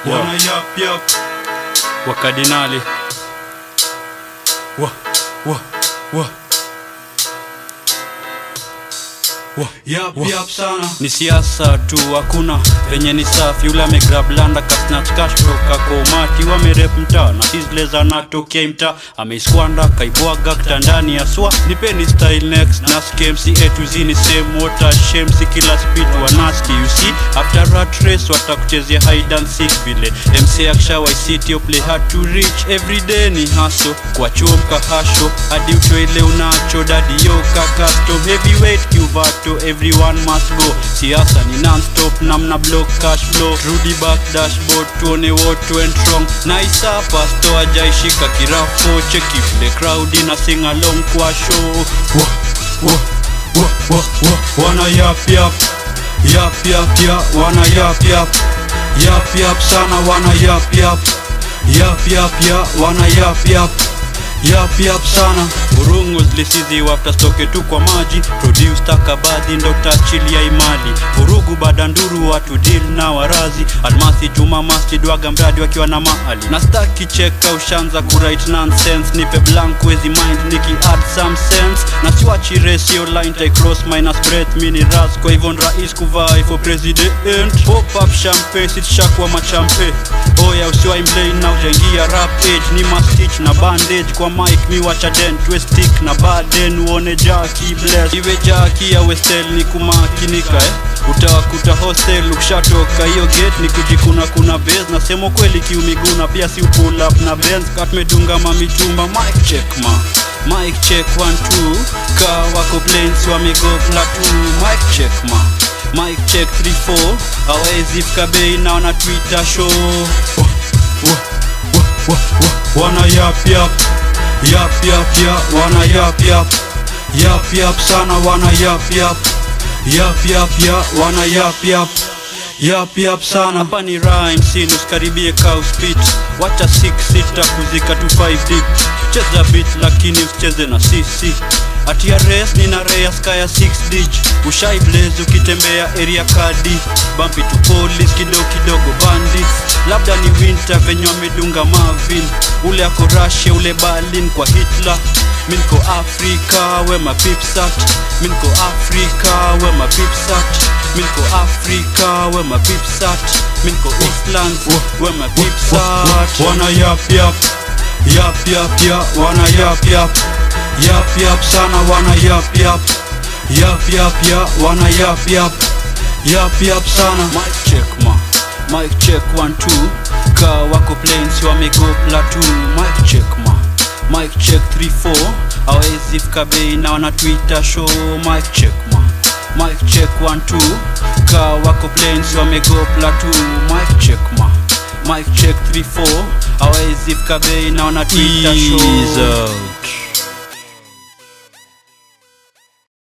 Wana yap wakadinali yap sana. Ni siasa tu, hakuna venye ni safi. Ule amegrab landa kasnatch cash toka kwa umati. Wamerep mtaa na sizleza natokea mtaa. Ameiskwanda kaibwaga kitandani ya swa. Nipeni style next na scam si A to Z ni same water shame. Si kila speed wa nasty you see. After rat race watakuchezea hide and seek vile MC akshawa city you play hard to reach. Everyday ni hustle kwa chuo mkahasho. Hadi utoile unacho daddy yo custom. Heavyweight kiuvato everyone must go. Siasa ni non-stop namna block cash flow. Rudy back dashboard tuone what went wrong. Nice pasto ajaishika kirafo. Check if the crowd ina sing along kwa show. Wana yap wana yap sana. Wana yap wana yap sana. Urungu zlisizi wafta stoke tu kwa maji. Produce takabadhi ndo tachilia imali. Urugu badanduru watu deal na warazi. Almasi juma masjid waga mradi wakiwa na mahali. Na staki cheka ushanza kurite nonsense. Nipe blank wezi mind niki add some sense. Na siwachi ratio line tai cross minus breath. Mini ras kwa hivyo rais kuvai for president. Pop up champagne sitishakwa machampe. Oya usiwa imlane na ujaingia rap age. Ni mastitch na bandage kwa mic mi wacha dent we stick na baden uone jaki bless. Iwe jaki ya westel ni kumakinika utawakuta hostel ukishatoka hiyo gate ni kujikuna kuna base. Na semo kweli kiumiguna pia si pull up na benz. Kat medunga mamitumba mic check ma. Mic check 1 2 ka wako planes wamigo platoon. Mic check ma. Mic check 3 4 hawezi fika bei na wana Twitter show. Wana yap wana yap sana. Wana wana yap sana. Hapa ni rhyme scene usikaribie cow speech. Wacha 6 sita kuzika tu 5 deep. Cheza beat lakini usicheze na sisi. Ati ya race nina rea skaya 6 dig. Ushai blaze ukitembea area kadi. Bumpy to police kidogo bandits. Labda ni winter venye wamedunga Marvin. Ule ako Russia ule Berlin kwa Hitler. Minko Africa we ma pipsat. Minko Africa we ma pipsat. Minko Africa we ma pipsat. Minko Eastlands we ma pipsat. Wana yap wana yap sana. Wana yap wana yap sana. Mic check ma. Mic check 1 2 ka wako planes wamego platoon. Mic check ma. Mic check 3 4 hawezi fika bei na wana Twitter show. Mic check ma. Mic check 1 2 ka wako planes wamego platoon. Mic check ma. Mic check 3 4 hawezi fika bei na wana Twitter show.